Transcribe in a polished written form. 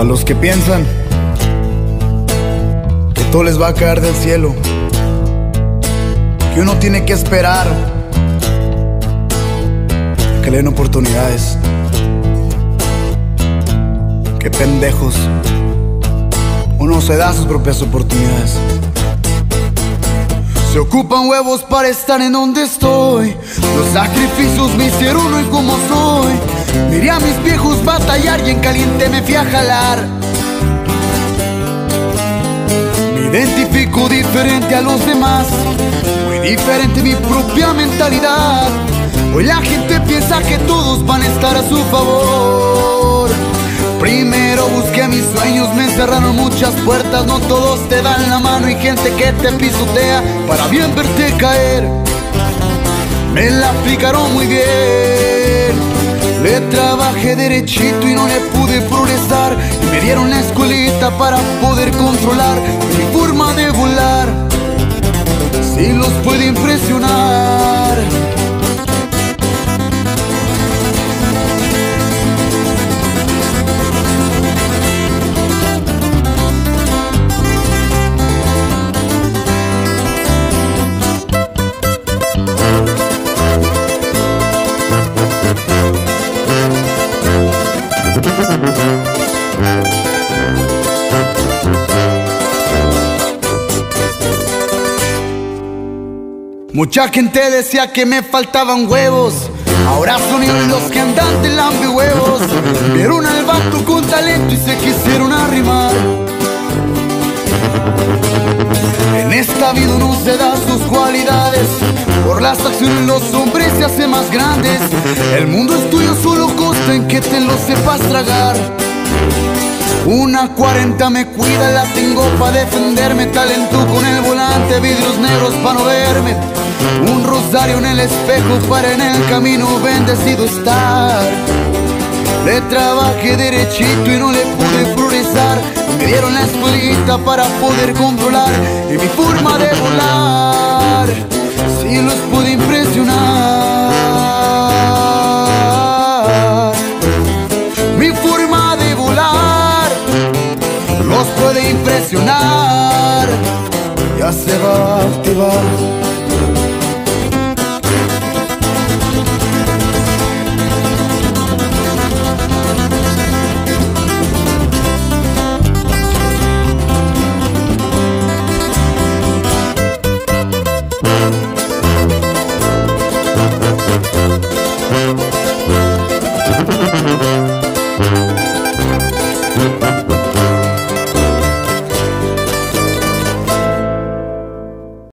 A los que piensan que todo les va a caer del cielo, que uno tiene que esperar, que le den oportunidades. Qué pendejos. Uno se da sus propias oportunidades. Se ocupan huevos para estar en donde estoy. Los sacrificios me hicieron hoy como soy. Miré a mis viejos batallar y en caliente me fui a jalar. Me identifico diferente a los demás, muy diferente mi propia mentalidad. Hoy la gente piensa que todos van a estar a su favor. Primero busqué mis sueños, me encerraron muchas puertas. No todos te dan la mano y gente que te pisotea para bien verte caer. Me la aplicaron muy bien. Le trabajé derechito y no le pude progresar. Y me dieron la escuelita para poder controlar mi forma de volar. Si los puede impresionar. Mucha gente decía que me faltaban huevos. Ahora son ellos los que andan de lambe huevos. Vieron al vato con talento y se quisieron arrimar. En esta vida uno se da sus cualidades. Por las acciones los hombres se hacen más grandes. El mundo es tuyo, solo consta en que te lo sepas tragar. Una 40 me cuida, la tengo pa' defenderme. Talento con el volante, vidrios negros pa' no verme. Un rosario en el espejo para en el camino bendecido estar. Le trabajé derechito y no le pude progresar. Me dieron la escuelita para poder controlar y mi forma de volar. Si los pude impresionar. Mi forma de volar los puede impresionar. Ya se va a activar.